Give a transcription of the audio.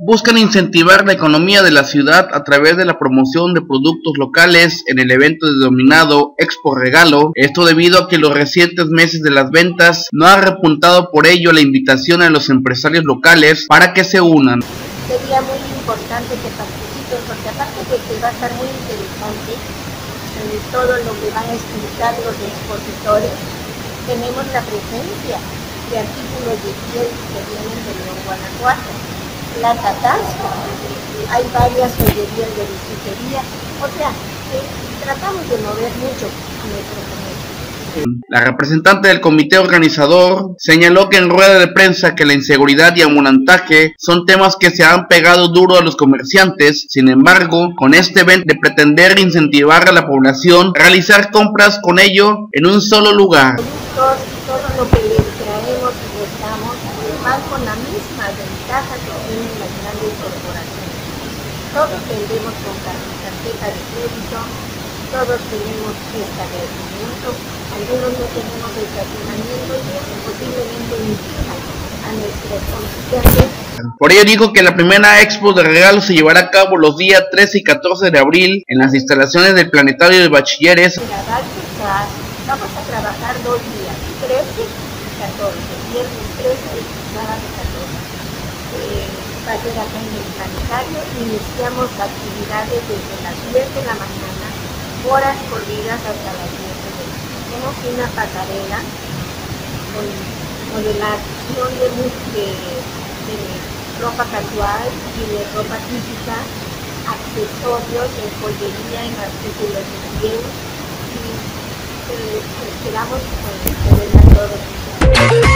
buscan incentivar la economía de la ciudad a través de la promoción de productos locales en el evento denominado Expo Regalo, esto debido a que los recientes meses de las ventas no ha repuntado, por ello la invitación a los empresarios locales para que se unan. Sería muy importante que participen, porque aparte de que va a estar muy interesante todo lo que van a explicar los expositores, tenemos la presencia de artículos de piel que vienen de León, Guanajuato, la Tatasco, hay varias joyerías de bisutería, o sea, tratamos de mover mucho a nuestro comercio. La representante del comité organizador señaló que en rueda de prensa que la inseguridad y ambulantaje son temas que se han pegado duro a los comerciantes. Sin embargo, con este evento de pretender incentivar a la población a realizar compras con ello en un solo lugar. Todo lo que les traemos y les damos van con la misma ventaja que tienen las grandes corporaciones. Todos vendemos con tarjeta de crédito, todos tenemos establecimiento, algunos no tenemos estacionamiento y eso posiblemente impida a nuestros comerciantes. Por ello dijo que la primera expo de regalos se llevará a cabo los días 13 y 14 de abril en las instalaciones del Planetario de Bachilleres. Vamos a trabajar 2 días, 13 y 14, viernes 13 y sábado 14. Va a ser acá en el Planetario. Iniciamos actividades desde las 10 de la mañana, horas corridas hasta las 10 de la noche. Tenemos una pasarela con modelación de ropa casual y de ropa típica, accesorios en joyería, en artículos de piel, y esperamos poder a todos.